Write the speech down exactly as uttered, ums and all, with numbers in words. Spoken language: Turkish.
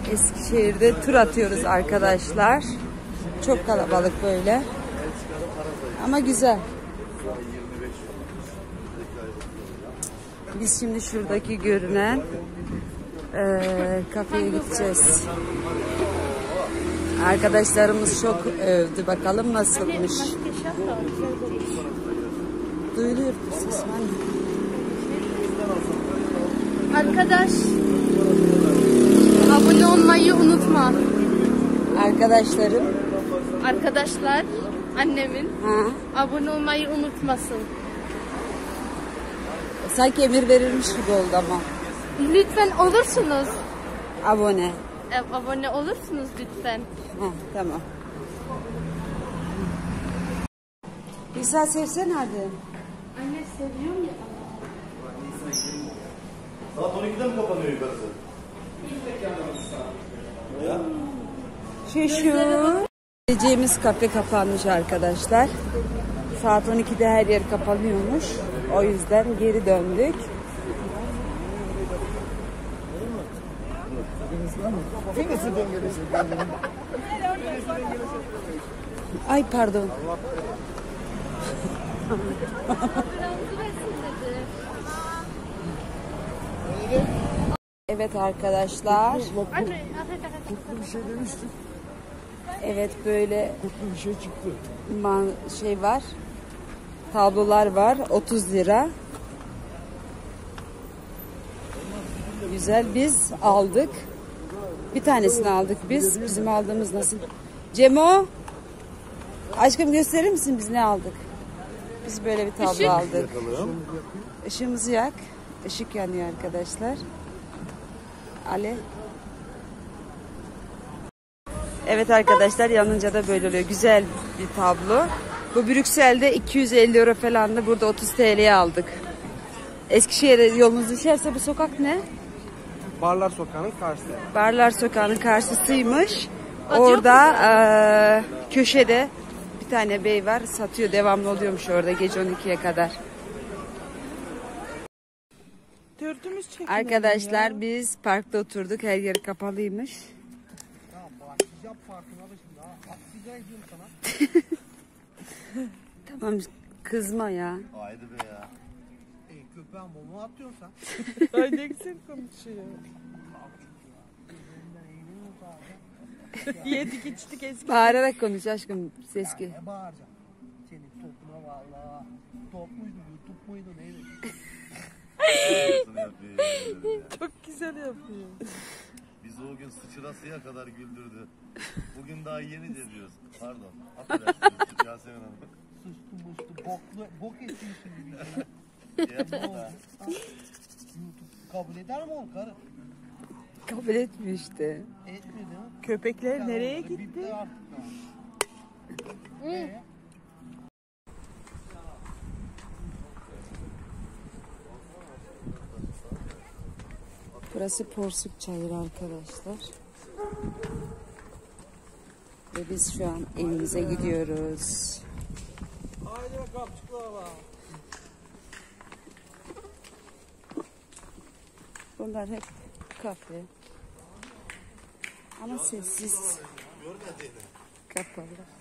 Eskişehir'de tur atıyoruz arkadaşlar. Çok kalabalık böyle. Ama güzel. Biz şimdi şuradaki görünen e, kafeye gideceğiz. Arkadaşlarımız çok övdü. Bakalım nasılmış. Duyuluyor ses. Arkadaş, abone olmayı unutma. Arkadaşlarım. Arkadaşlar, annemin Ha? abone olmayı unutmasın. Sanki emir verilmiş gibi oldu ama. Lütfen olursunuz. Abone. E, abone olursunuz lütfen. Ha, tamam. İsa sevsen hadi. Anne seviyorum ya. Saat on ikide mi kapanıyor yukarısı? Ya. Şu şu. Gideceğimiz kafe kapanmış arkadaşlar. Saat on ikide her yer kapanıyormuş. O yüzden geri döndük. Ay pardon. Evet arkadaşlar. Anne, Kurtlu bir şey demiştik. Evet böyle Kurtlu bir şey çıktı. man şey var. Tablolar var. otuz lira. Güzel. Biz aldık. Bir tanesini aldık biz. Bizim aldığımız nasıl? Cemo. Aşkım gösterir misin biz ne aldık? Biz böyle bir tablo Işık. aldık. Işığımızı yak. Işık yanıyor arkadaşlar. Ali. Evet arkadaşlar, yanınca da böyle oluyor. Güzel bir tablo. Bu Brüksel'de iki yüz elli euro falan da, burada otuz TL'ye aldık. Eskişehir'e yolunuz düşerse bu sokak ne? Barlar Sokağı'nın karşısı. Barlar Sokağı'nın karşısıymış. Orada eee, köşede bir tane bey var, satıyor, devamlı oluyormuş orada gece on ikiye kadar. Dördümüz çekinelim Arkadaşlar ya. biz parkta oturduk, her yer kapalıymış. Ya başlayacağım parkına da şimdi ha. Atlayacağım diyorum sana. Tamam kızma ya. Haydi be ya. E köpeğin bomu atıyorsun sen. Ay ne güzel konuşuyor. Yedik içtik eski. Bağırarak konuş aşkım, ses ki. Ne bağıracağım? Senin topuna valla. Top muydu, YouTube muydu neydi? Nasıl yapıyor yemin ederim ya. Çok güzel yapıyor. Bizi o gün sıçrasıya kadar güldürdü. Bugün daha yeni de diyoruz. Pardon. Affedersiniz Yasemin Hanım. Sıçtı mıçtı, boklu, bok etmişsin gibi. Şey yapma da. YouTube kabul eder mi o karı? Kabul etmiyor işte. Etmiyor değil mi? Köpekler nereye Bitti gitti? artık ya. Ee? Burası Porsuk Çayırı arkadaşlar. Ve biz şu an evimize gidiyoruz. Haydi bakalım çıkla. Bunlar hep kafe. Ama sessiz. Kapalı.